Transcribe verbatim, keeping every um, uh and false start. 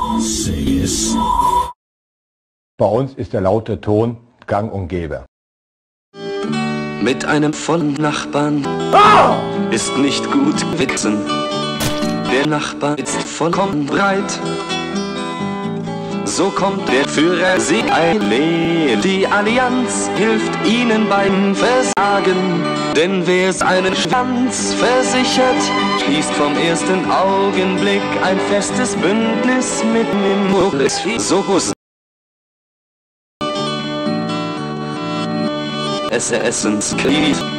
Say es. Bei uns ist der laute Ton gang und gäbe. Mit einem vollen Nachbarn ist nicht gut witzen. Der Nachbar ist vollkommen breit. So kommt der Führer sie eilen. Die Allianz hilft ihnen beim Versagen. Denn wer seinen Schwanz versichert, schließt vom ersten Augenblick ein festes Bündnis mit Nimbus. So es Essenskrieg.